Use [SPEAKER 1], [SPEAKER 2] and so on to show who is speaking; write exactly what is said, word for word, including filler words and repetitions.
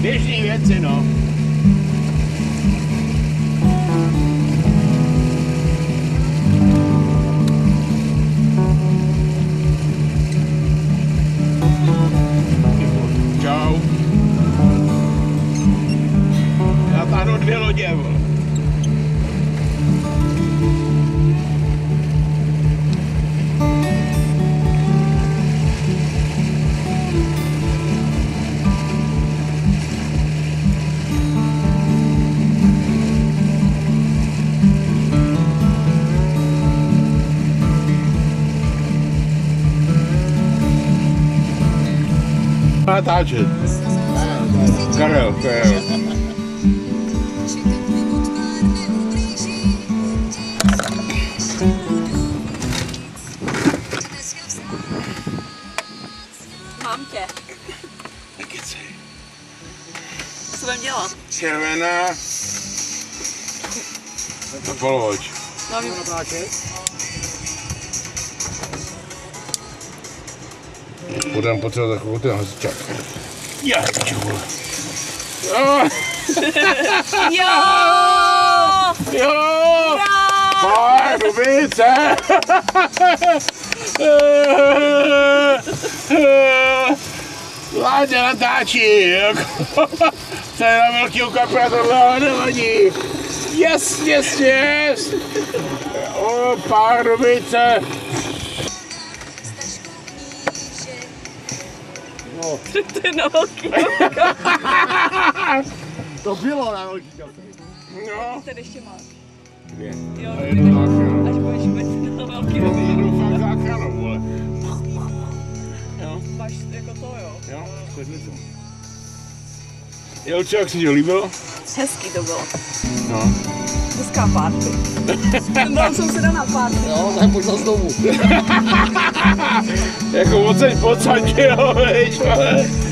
[SPEAKER 1] Běžný věci, no. Čau. Já táhnu dvě lodě, vole. Natáčet. Karel, Karel.
[SPEAKER 2] Mám tě.
[SPEAKER 1] Nekecej.
[SPEAKER 2] Co budem dělat?
[SPEAKER 1] Červená. To polovoč.
[SPEAKER 2] No, mě...
[SPEAKER 1] Budeme potřebovat takovou ten hasičák. Já čuhu. Jo!
[SPEAKER 2] Jo!
[SPEAKER 1] Jo! Pardubice! Láďa natáčí, jako. To je na velkýho kapra, tohle nevadí. Yes, yes, yes! O, Pardubice!
[SPEAKER 2] No. To je na velký.
[SPEAKER 1] To bylo na velký kapra. No.
[SPEAKER 2] Tady ještě máš.
[SPEAKER 1] Dvě.
[SPEAKER 2] Jo,
[SPEAKER 1] a jednu záchranu.
[SPEAKER 2] Až budeš vůbec na velký.
[SPEAKER 1] Jednu fakt záchranu, vole. Jo.
[SPEAKER 2] Máš jako to, jo?
[SPEAKER 1] Jo, sedmice. Jelče, jak se ti líbilo?
[SPEAKER 2] Hezký to bylo.
[SPEAKER 1] No.
[SPEAKER 2] Hezká party. Dal jsem se na party.
[SPEAKER 3] Jo, tak pojď zase znovu.
[SPEAKER 1] Jako odsaď, pocať, jo, veď, ale.